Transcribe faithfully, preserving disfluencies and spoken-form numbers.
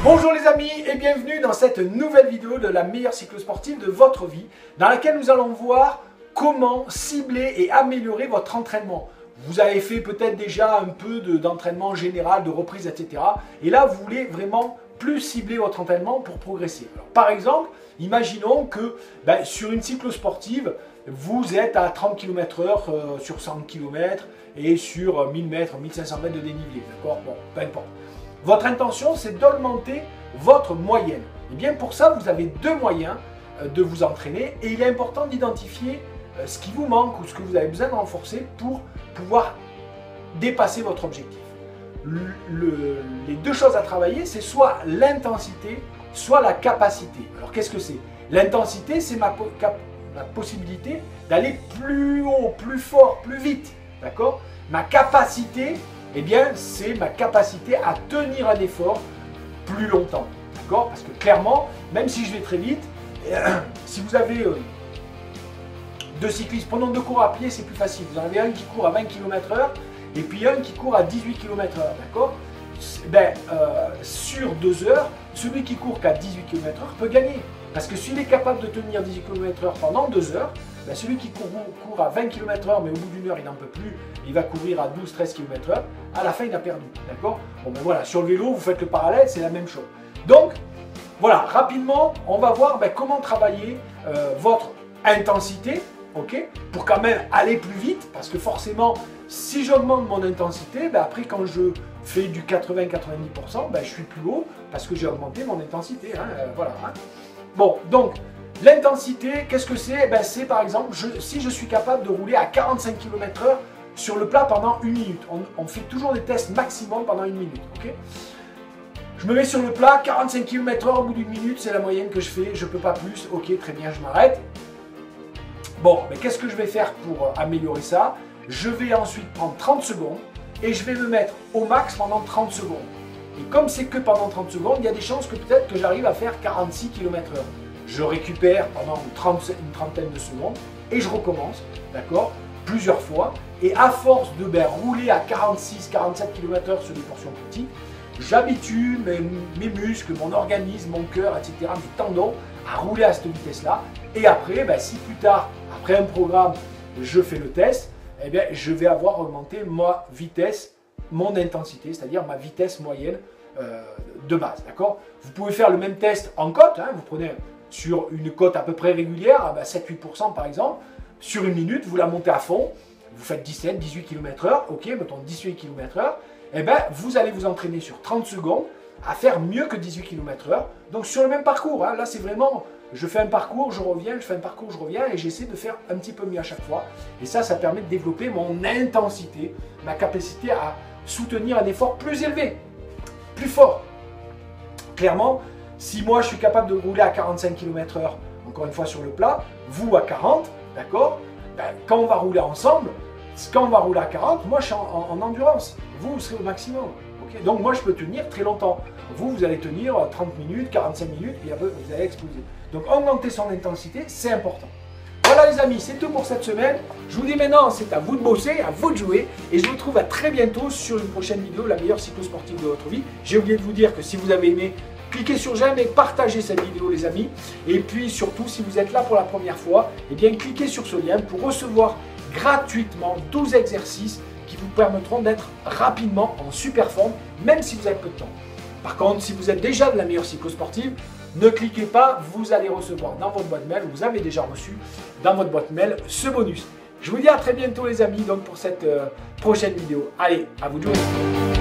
Bonjour les amis et bienvenue dans cette nouvelle vidéo de la meilleure cyclosportive de votre vie, dans laquelle nous allons voir comment cibler et améliorer votre entraînement. Vous avez fait peut-être déjà un peu d'entraînement général, de reprise, et cetera. Et là, vous voulez vraiment plus cibler votre entraînement pour progresser. Alors, par exemple, imaginons que ben, sur une cyclosportive, vous êtes à trente kilomètres heure euh, sur cent kilomètres et sur mille mètres, mille cinq cents mètres de dénivelé. D'accord? Bon, peu importe. Votre intention, c'est d'augmenter votre moyenne. Et bien pour ça, vous avez deux moyens euh, de vous entraîner et il est important d'identifier euh, ce qui vous manque ou ce que vous avez besoin de renforcer pour pouvoir dépasser votre objectif. Le, le, les deux choses à travailler, c'est soit l'intensité, soit la capacité. Alors qu'est-ce que c'est? L'intensité, c'est ma, ma possibilité d'aller plus haut, plus fort, plus vite. D'accord? Ma capacité, eh bien, c'est ma capacité à tenir un effort plus longtemps. D'accord? Parce que clairement, même si je vais très vite, euh, si vous avez euh, deux cyclistes, prenons deux coureurs à pied, c'est plus facile. Vous en avez un qui court à vingt kilomètres heure et puis un qui court à dix-huit kilomètres heure. D'accord? Ben, euh, sur deux heures, celui qui court qu'à dix-huit kilomètres heure peut gagner. Parce que s'il est capable de tenir dix-huit kilomètres heure pendant deux heures, ben celui qui court, court à vingt kilomètres heure, mais au bout d'une heure, il n'en peut plus, il va courir à douze treize kilomètres heure, à la fin, il a perdu. D'accord? Bon, ben voilà, sur le vélo, vous faites le parallèle, c'est la même chose. Donc, voilà, rapidement, on va voir ben, comment travailler euh, votre intensité, ok, pour quand même aller plus vite, parce que forcément, si j'augmente mon intensité, ben après, quand je fais du quatre-vingts à quatre-vingt-dix pour cent, ben, je suis plus haut, parce que j'ai augmenté mon intensité. Hein, euh, voilà. Hein. Bon, donc, l'intensité, qu'est-ce que c'est? Ben, c'est par exemple, je, si je suis capable de rouler à quarante-cinq kilomètres heure sur le plat pendant une minute. On, on fait toujours des tests maximum pendant une minute. Okay, je me mets sur le plat, quarante-cinq kilomètres heure au bout d'une minute, c'est la moyenne que je fais, je ne peux pas plus. Ok, très bien, je m'arrête. Bon, mais qu'est-ce que je vais faire pour améliorer ça? Je vais ensuite prendre trente secondes et je vais me mettre au max pendant trente secondes. Et comme c'est que pendant trente secondes, il y a des chances que peut-être que j'arrive à faire quarante-six kilomètres heure. Je récupère pendant trente, une trentaine de secondes et je recommence, d'accord, plusieurs fois. Et à force de ben, rouler à quarante-six à quarante-sept kilomètres heure sur des portions petites, j'habitue mes, mes muscles, mon organisme, mon cœur, et cetera, mes tendons à rouler à cette vitesse-là. Et après, ben, si plus tard, après un programme, je fais le test, eh bien, je vais avoir augmenté ma vitesse, mon intensité, c'est-à-dire ma vitesse moyenne euh, de base. D'accord? Vous pouvez faire le même test en côte, hein, vous prenez sur une côte à peu près régulière, ben sept à huit pour cent par exemple, sur une minute, vous la montez à fond, vous faites dix-sept à dix-huit kilomètres heure, ok, mettons dix-huit kilomètres heure, et ben vous allez vous entraîner sur trente secondes à faire mieux que dix-huit kilomètres heure, donc sur le même parcours. Hein, là, c'est vraiment, je fais un parcours, je reviens, je fais un parcours, je reviens, et j'essaie de faire un petit peu mieux à chaque fois. Et ça, ça permet de développer mon intensité, ma capacité à soutenir un effort plus élevé, plus fort. Clairement, si moi je suis capable de rouler à quarante-cinq kilomètres heure, encore une fois sur le plat, vous à quarante, d'accord, ben, quand on va rouler ensemble, quand on va rouler à quarante, moi je suis en, en, en endurance, vous, vous serez au maximum. Okay, donc moi je peux tenir très longtemps. Vous, vous allez tenir trente minutes, quarante-cinq minutes, et après vous allez exploser. Donc augmenter son intensité, c'est important. Voilà les amis, c'est tout pour cette semaine. Je vous dis maintenant, c'est à vous de bosser, à vous de jouer. Et je vous retrouve à très bientôt sur une prochaine vidéo, la meilleure cyclosportive de votre vie. J'ai oublié de vous dire que si vous avez aimé, cliquez sur j'aime et partagez cette vidéo les amis. Et puis surtout, si vous êtes là pour la première fois, eh bien cliquez sur ce lien pour recevoir gratuitement douze exercices qui vous permettront d'être rapidement en super forme, même si vous avez peu de temps. Par contre, si vous êtes déjà de la meilleure cyclosportive, ne cliquez pas, vous allez recevoir dans votre boîte mail, vous avez déjà reçu dans votre boîte mail ce bonus. Je vous dis à très bientôt les amis donc pour cette euh, prochaine vidéo. Allez, à vous de jouer.